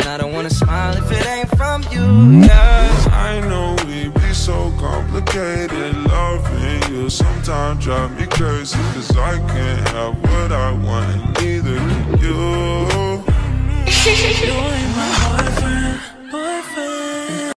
And I don't wanna smile if it ain't from you, yeah. I know we be so complicated. Loving you sometimes drive me crazy, 'cause I can't have what I want and neither can you.